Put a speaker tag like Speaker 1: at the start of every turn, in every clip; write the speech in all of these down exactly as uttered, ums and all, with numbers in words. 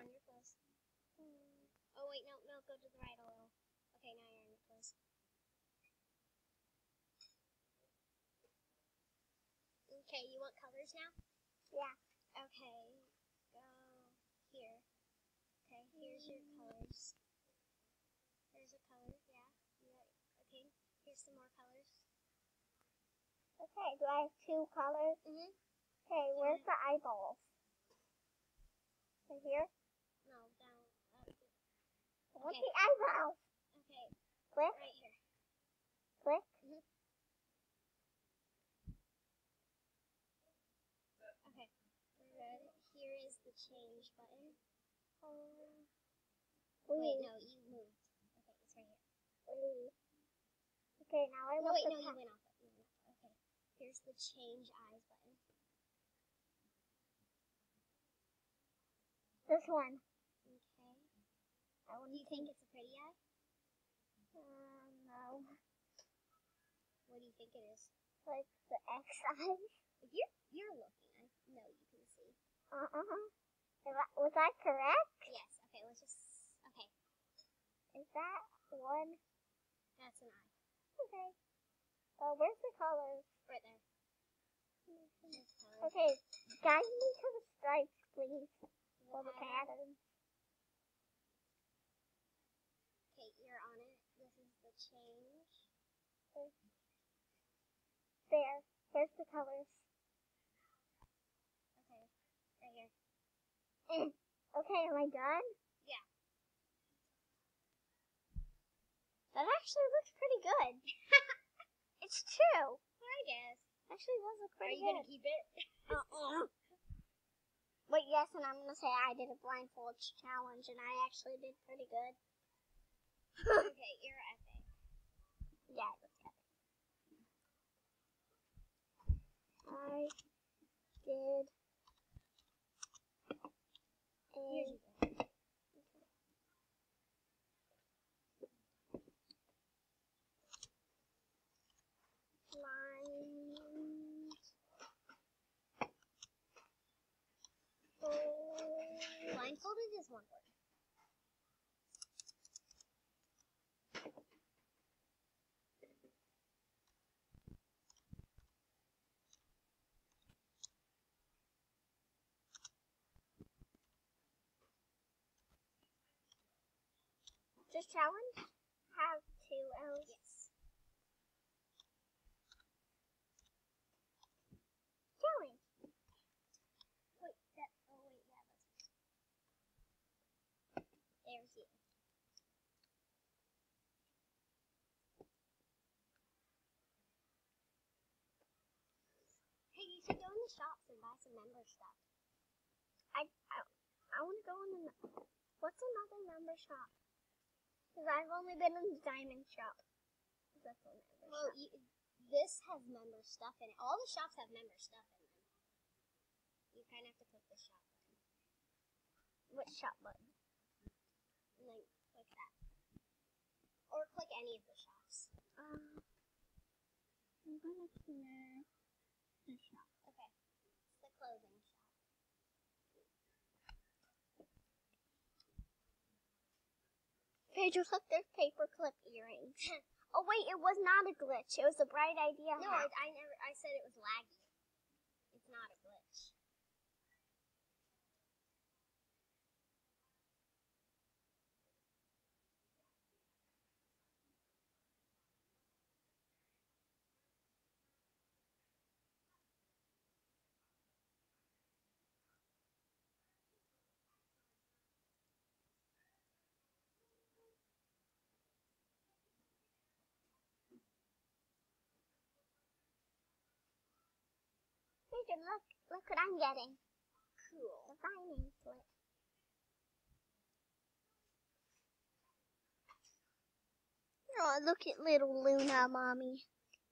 Speaker 1: on your clothes. Oh wait, no, no, go to the right a little. Okay, now you're on your clothes. Okay, you want colors now?
Speaker 2: Yeah.
Speaker 1: Okay, go here. Okay, here's your colors. There's a color, yeah. yeah. Okay, here's some more colors.
Speaker 2: Okay, do I have two colors?
Speaker 1: Mm-hmm.
Speaker 2: Okay, where's the eyeballs? Right here?
Speaker 1: No, down. Up.
Speaker 2: What's
Speaker 1: Okay.
Speaker 2: the eyebrows?
Speaker 1: Okay,
Speaker 2: Click,
Speaker 1: right here.
Speaker 2: click.
Speaker 1: Mm-hmm. Okay, we're good. Here is the change button.
Speaker 2: Um,
Speaker 1: Wait, no, you moved. Okay, it's right here.
Speaker 2: Wait. Okay, now I
Speaker 1: No,
Speaker 2: want
Speaker 1: wait,
Speaker 2: the
Speaker 1: no, you
Speaker 2: top.
Speaker 1: went off it. You went off it. Okay, here's the change eyes button.
Speaker 2: This one.
Speaker 1: Okay.
Speaker 2: I want
Speaker 1: Do you think it's a pretty eye?
Speaker 2: Uh, no.
Speaker 1: What do you think it is?
Speaker 2: Like the X eyes.
Speaker 1: You're you're looking. I know you can see.
Speaker 2: Uh uh. Was I correct?
Speaker 1: Yes. Okay. Let's just. Okay.
Speaker 2: Is that one?
Speaker 1: That's an eye.
Speaker 2: Okay. Uh, where's the colors?
Speaker 1: Right there. There's colors.
Speaker 2: Okay, guide me to the stripes, please.
Speaker 1: The
Speaker 2: Or the
Speaker 1: pattern.
Speaker 2: pattern.
Speaker 1: Okay, you're on it. This is the change.
Speaker 2: There. Where's the colors?
Speaker 1: Okay. Right here.
Speaker 2: Okay, am I done?
Speaker 1: Yeah.
Speaker 2: That actually looks pretty good. It's true.
Speaker 1: I guess.
Speaker 2: Actually, does look
Speaker 1: Are
Speaker 2: pretty
Speaker 1: you gonna
Speaker 2: good.
Speaker 1: keep it?
Speaker 2: Uh-uh. Wait, yes, and I'm gonna say I did a blindfold challenge, and I actually did pretty good.
Speaker 1: Okay, you're epic.
Speaker 2: Yeah, it looks epic. I did a
Speaker 1: Here's your go.
Speaker 2: blind.
Speaker 1: Blindfolded is one word.
Speaker 2: This challenge have two L's.
Speaker 1: Yes.
Speaker 2: Challenge.
Speaker 1: Wait, that. Oh wait, yeah, that's. There's you. Hey, you should go in the shops and buy some member stuff.
Speaker 2: I I, I want to go in the. What's another number shop? Because I've only been in the diamond shop. That's a member
Speaker 1: Well,
Speaker 2: shop.
Speaker 1: you, this has member stuff in it. All the shops have member stuff in them. You kind of have to click the shop button.
Speaker 2: Which shop button?
Speaker 1: And then click that. Or click any of the shops.
Speaker 2: Um, I'm gonna clear the shop.
Speaker 1: Okay. It's the clothing shop.
Speaker 2: Pedro took their paperclip earrings. Oh wait, it was not a glitch. It was a bright idea.
Speaker 1: No, I, I never. I said it was laggy. It's not a glitch.
Speaker 2: Pedro, look, look what I'm getting.
Speaker 1: Cool.
Speaker 2: The finding slip. Oh, look at little Luna, mommy.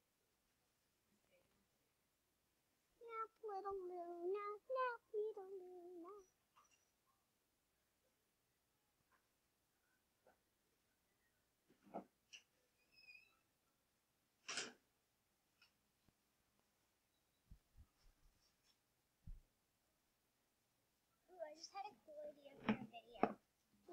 Speaker 2: Nap, little Luna. Nap, little Luna.
Speaker 1: Ooh, I just had a cool idea for a video.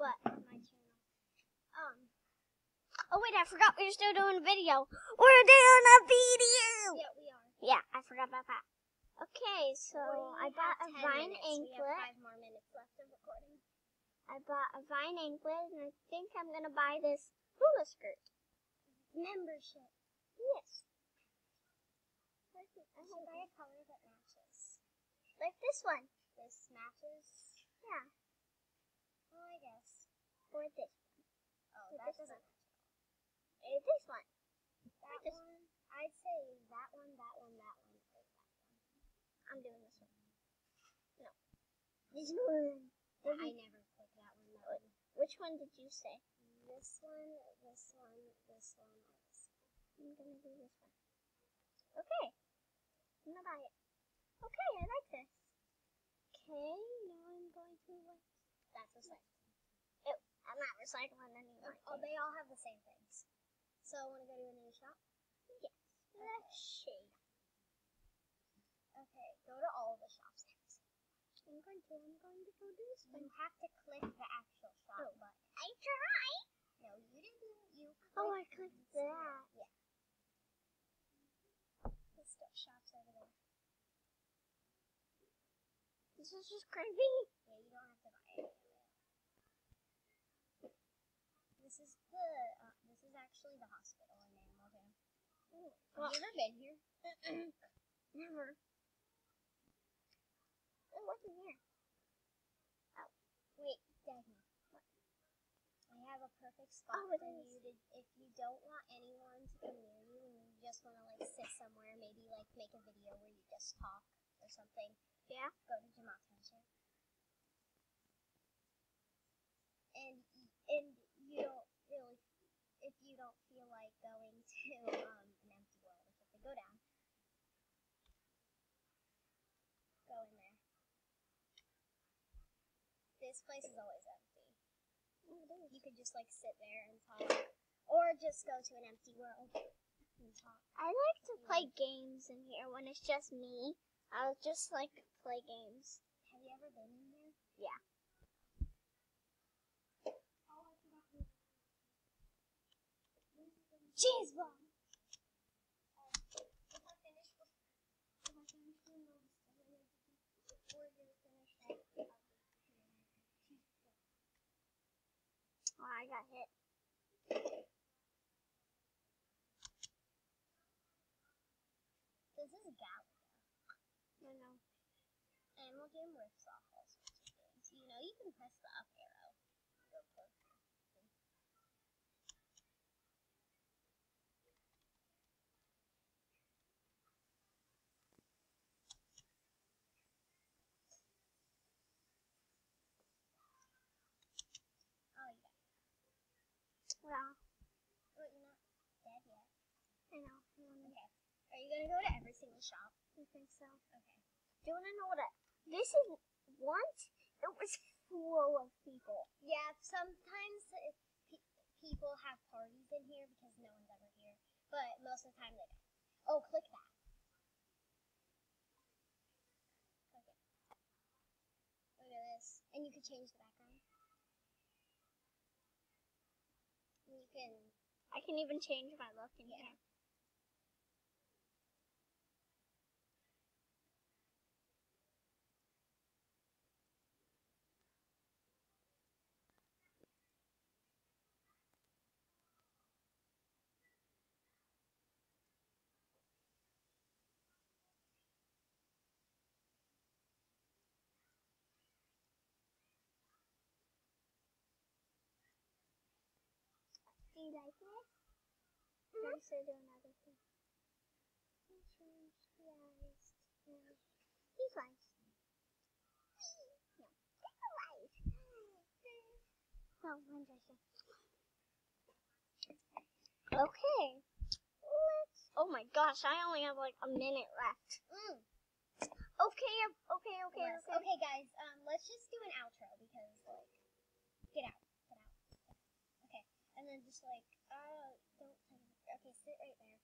Speaker 2: What?
Speaker 1: My channel. Um.
Speaker 2: Oh wait, I forgot we were still doing a video. We're doing a video.
Speaker 1: Yeah, we are.
Speaker 2: Yeah, I forgot about that. Okay, so
Speaker 1: We
Speaker 2: I bought a
Speaker 1: have ten
Speaker 2: Vine
Speaker 1: minutes. We have
Speaker 2: anklet.
Speaker 1: five more minutes left of recording.
Speaker 2: I bought a Vine anklet, and I think I'm gonna buy this hula skirt.
Speaker 1: Membership.
Speaker 2: Yes. I
Speaker 1: You should buy a color that matches.
Speaker 2: like this one.
Speaker 1: This matches.
Speaker 2: Yeah.
Speaker 1: Well, I guess.
Speaker 2: Or this one.
Speaker 1: Oh,
Speaker 2: Or
Speaker 1: that
Speaker 2: this
Speaker 1: doesn't
Speaker 2: one.
Speaker 1: match.
Speaker 2: Or this one.
Speaker 1: That
Speaker 2: this
Speaker 1: one. I'd say that one, that one, that one, or that one.
Speaker 2: I'm doing this one. No. This one.
Speaker 1: I never click that one. That one.
Speaker 2: Which one did you say?
Speaker 1: This one, this one, this one, or this one.
Speaker 2: I'm gonna do this one. Okay. I'm gonna buy it. Okay, I like this. Okay, now I'm going to like.
Speaker 1: That's recycling.
Speaker 2: Ew, I'm not recycling anymore.
Speaker 1: Oh, they all have the same things. So, want to go to a new shop?
Speaker 2: Yes. Let's shade.
Speaker 1: Okay, go to all of the shops.
Speaker 2: I'm going to. I'm going to go do this one.
Speaker 1: You have to click the actual shop
Speaker 2: Oh.
Speaker 1: button.
Speaker 2: I try.
Speaker 1: No, you didn't. You
Speaker 2: Oh, I
Speaker 1: clicked
Speaker 2: clicked that.
Speaker 1: Yeah. The stuff shops over there.
Speaker 2: This is just crazy.
Speaker 1: Yeah, you don't have to buy it. This is the. Uh, this is actually the hospital in Animal Jam.
Speaker 2: Well,
Speaker 1: Have you ever been here?
Speaker 2: never. Oh, what's in here?
Speaker 1: Wait, Dagny. What? I have a perfect spot
Speaker 2: Oh, it
Speaker 1: for
Speaker 2: is.
Speaker 1: you to, if you don't want anyone to come near you and you just want to like sit somewhere, maybe like make a video where you just talk or something.
Speaker 2: Yeah.
Speaker 1: Go to Jamata's here. And and you don't really, if you don't feel like going to um an empty world or something, go down. Go in there. This place is always empty. You could just like sit there and talk, or just go to an empty world and talk.
Speaker 2: I like to play games in here when it's just me. I just like to play games.
Speaker 1: Have you ever been in here?
Speaker 2: Yeah.
Speaker 1: Cheese bomb. If I finish, if I finish doing all this stuff, before you're finished,
Speaker 2: Oh, I got hit.
Speaker 1: this is Galaga.
Speaker 2: I know.
Speaker 1: Animal Jam rips off all sorts of things. You know, you can press the up arrow. Go closer. Oh, you got it.
Speaker 2: Yeah.
Speaker 1: Well, you're not dead yet.
Speaker 2: I know.
Speaker 1: Okay. Are you gonna go to every single shop?
Speaker 2: I think so.
Speaker 1: Okay.
Speaker 2: Do you want to know what? I, this is once it was full of people.
Speaker 1: Yeah, sometimes if pe- people have parties in here because no one's ever here, but most of the time they don't. Oh, click that. Click it. Look at this. And you can change the background. And you can...
Speaker 2: I can even change my look in
Speaker 1: Yeah.
Speaker 2: here. Do you like this?
Speaker 1: Mhm.
Speaker 2: Or should I do another thing? Change the eyes to these ones. No, these ones. No, one second. Okay. Let's. Oh my gosh, I only have like a minute left.
Speaker 1: Mm.
Speaker 2: Okay, okay, okay,
Speaker 1: Yes.
Speaker 2: okay.
Speaker 1: Okay, guys, um, let's just do an outro because, like, get out, get out. Okay, and then just, like, uh, don't, okay, sit right there.